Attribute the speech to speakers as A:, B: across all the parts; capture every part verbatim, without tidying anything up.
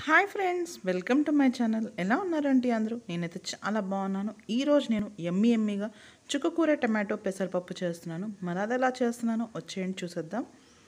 A: Hi friends, welcome to my channel. ఎలా ఉన్నారంటే అందరూ? నేనైతే చాలా బాగున్నాను. ఈరోజు నేను ఎమ్మి ఎమ్మిగా చుక్కకూర టమాటో పెసరపప్పు చేస్తున్నాను. మరి అది ఎలా చేస్తున్నానో వచ్చేయండి చూసేద్దాం.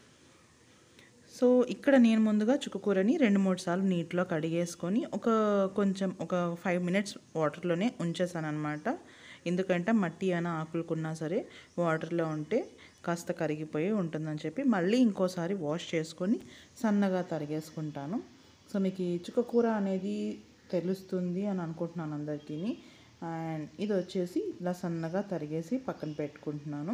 A: సో ఇక్కడ నేను ముందుగా చుక్కకూరని రెండు మూడు సార్లు నీటిలో కడిగేసుకొని ఒక కొంచెం ఒక ఫైవ్ మినిట్స్ వాటర్లోనే ఉంచేసాను అనమాట. ఎందుకంటే మట్టి అయినా ఆకులుకున్నా సరే వాటర్లో ఉంటే కాస్త కరిగిపోయి ఉంటుందని చెప్పి మళ్ళీ ఇంకోసారి వాష్ చేసుకొని సన్నగా తరిగేసుకుంటాను. సో మీకు ఈ చుక్కకూర అనేది తెలుస్తుంది అని అనుకుంటున్నాను అందరికీ. అండ్ ఇది వచ్చేసి ఇలా సన్నగా తరిగేసి పక్కన పెట్టుకుంటున్నాను.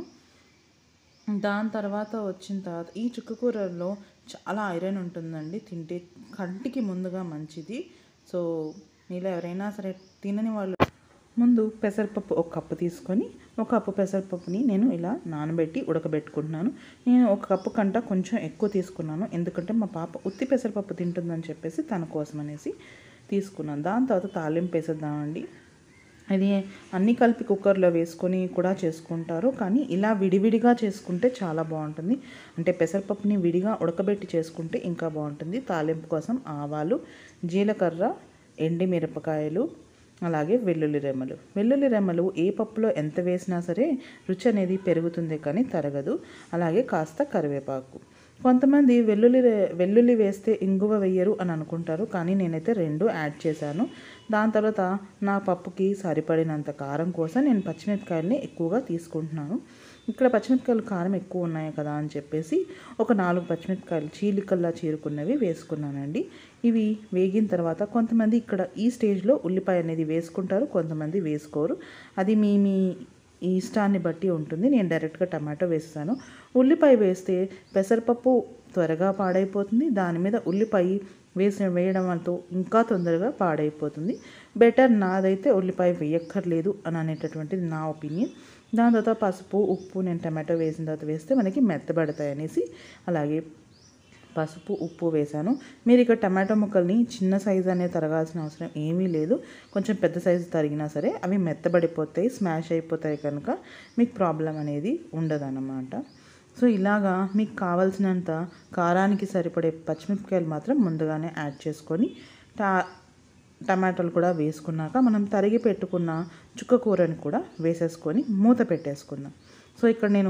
A: దాని తర్వాత వచ్చిన తర్వాత ఈ చుక్కకూరలో చాలా ఐరన్ ఉంటుందండి. తింటే కంటికి ముందుగా మంచిది. సో మీలో ఎవరైనా సరే తినని వాళ్ళు ముందు పెసరపప్పు ఒక కప్పు తీసుకొని ఒక కప్పు పెసరపప్పుని నేను ఇలా నానబెట్టి ఉడకబెట్టుకుంటున్నాను. నేను ఒక కప్పు కంట కొంచెం ఎక్కువ తీసుకున్నాను, ఎందుకంటే మా పాప ఉత్తి పెసరపప్పు తింటుందని చెప్పేసి తన కోసం అనేసి తీసుకున్నాను. దాని తర్వాత తాలింపు వేసేద్దామండి. అది అన్నీ కలిపి కుక్కర్లో వేసుకొని కూడా చేసుకుంటారు, కానీ ఇలా విడివిడిగా చేసుకుంటే చాలా బాగుంటుంది. అంటే పెసరపప్పుని విడిగా ఉడకబెట్టి చేసుకుంటే ఇంకా బాగుంటుంది. తాలింపు కోసం ఆవాలు, జీలకర్ర, ఎండి మిరపకాయలు, అలాగే వెల్లుల్లి రెమ్మలు. వెల్లుల్లి రెమ్మలు ఏ పప్పులో ఎంత వేసినా సరే రుచి అనేది పెరుగుతుంది కానీ తరగదు. అలాగే కాస్త కరివేపాకు. కొంతమంది వెల్లుల్లి వెల్లుల్లి వేస్తే ఇంగువ వేయరు అని అనుకుంటారు, కానీ నేనైతే రెండు యాడ్ చేశాను. దాని తర్వాత నా పప్పుకి సరిపడినంత కారం కోసం నేను పచ్చిమిరపకాయలని ఎక్కువగా తీసుకుంటున్నాను. ఇక్కడ పచ్చిమిరపకాయలు కారం ఎక్కువ ఉన్నాయి కదా అని చెప్పేసి ఒక నాలుగు పచ్చిమిరపకాయలు చీలికల్లా చీరుకున్నవి వేసుకున్నానండి. ఇవి వేగిన తర్వాత కొంతమంది ఇక్కడ ఈ స్టేజ్లో ఉల్లిపాయ అనేది వేసుకుంటారు, కొంతమంది వేసుకోరు. అది మీ మీ ఈ ఇష్టాన్ని బట్టి ఉంటుంది. నేను డైరెక్ట్గా టమాటో వేస్తాను. ఉల్లిపాయ వేస్తే పెసరపప్పు త్వరగా పాడైపోతుంది. దాని మీద ఉల్లిపాయ వేసి వేయడం వల్ల ఇంకా తొందరగా పాడైపోతుంది. బెటర్ నాదైతే ఉల్లిపాయ వేయక్కర్లేదు అని అనేటటువంటిది నా ఒపీనియన్. దాని తర్వాత పసుపు, ఉప్పు నేను టమాటో వేసిన తర్వాత వేస్తే మనకి మెత్తబడతాయి అనేసి అలాగే పసుపు, ఉప్పు వేసాను. మీరు ఇక్కడ టమాటో ముక్కల్ని చిన్న సైజు అనేది తరగాల్సిన అవసరం ఏమీ లేదు. కొంచెం పెద్ద సైజు తరిగినా సరే అవి మెత్తబడిపోతాయి, స్మాష్ అయిపోతాయి, కనుక మీకు ప్రాబ్లం అనేది ఉండదన్నమాట. సో ఇలాగా మీకు కావాల్సినంత కారానికి సరిపడే పచ్చిమిరపకాయలు మాత్రం ముందుగానే యాడ్ చేసుకొని టా టమాటాలు కూడా వేసుకున్నాక మనం తరిగి పెట్టుకున్న చుక్కకూరని కూడా వేసేసుకొని మూత పెట్టేసుకుందాం. సో ఇక్కడ నేను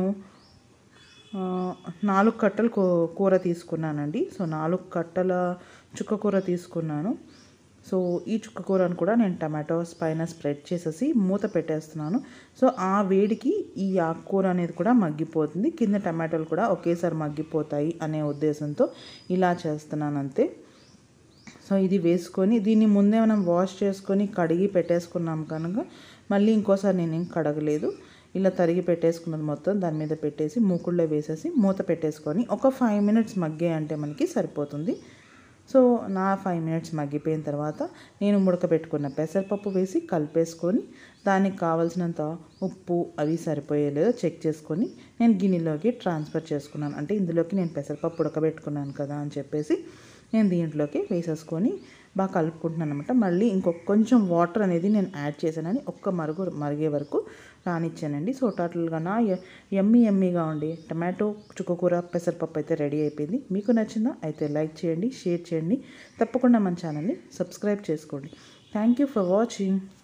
A: నాలుగు కట్టలు కూర తీసుకున్నానండి. సో నాలుగు కట్టల చుక్కకూర తీసుకున్నాను. సో ఈ చుక్కకూరను కూడా నేను టమాటోస్ పైన స్ప్రెడ్ చేసేసి మూత పెట్టేస్తున్నాను. సో ఆ వేడికి ఈ ఆకుకూర అనేది కూడా మగ్గిపోతుంది, కింద టమాటోలు కూడా ఒకేసారి మగ్గిపోతాయి అనే ఉద్దేశంతో ఇలా చేస్తున్నాను అంతే. సో ఇది వేసుకొని దీన్ని ముందే మనం వాష్ చేసుకొని కడిగి పెట్టేసుకున్నాం కనుక మళ్ళీ ఇంకోసారి నేనేం కడగలేదు. ఇలా తరిగి పెట్టేసుకున్నది మొత్తం దాని మీద పెట్టేసి మూకుళ్ళో వేసేసి మూత పెట్టేసుకొని ఒక ఫైవ్ మినిట్స్ మగ్గే అంటే మనకి సరిపోతుంది. సో నా ఫైవ్ మినిట్స్ మగ్గిపోయిన తర్వాత నేను ఉడకబెట్టుకున్న పెసరపప్పు వేసి కలిపేసుకొని దానికి కావాల్సినంత ఉప్పు అవి సరిపోయేలేదో చెక్ చేసుకొని నేను గిన్నెలోకి ట్రాన్స్ఫర్ చేసుకున్నాను. అంటే ఇందులోకి నేను పెసరపప్పు ఉడకబెట్టుకున్నాను కదా అని చెప్పేసి నేను దీంట్లోకి వేసేసుకొని బాగా కలుపుకుంటున్నాను అనమాట. మళ్ళీ ఇంకొక కొంచెం వాటర్ అనేది నేను యాడ్ చేశానని ఒక్క మరుగు మరిగే వరకు రానిచ్చానండి. సో టోటల్గా నా ఎమ్మి ఎమ్మిగా ఉండి టమాటో చుక్కకూర పెసరపప్పు అయితే రెడీ అయిపోయింది. మీకు నచ్చిందా అయితే లైక్ చేయండి, షేర్ చేయండి, తప్పకుండా మన ఛానల్ని సబ్స్క్రైబ్ చేసుకోండి. Thank you for watching.